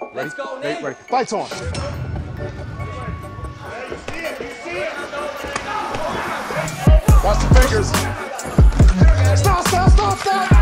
Ready? Let's go, Ready? Nate. Ready? Fights on. Watch the fingers. Stop, stop, stop, stop.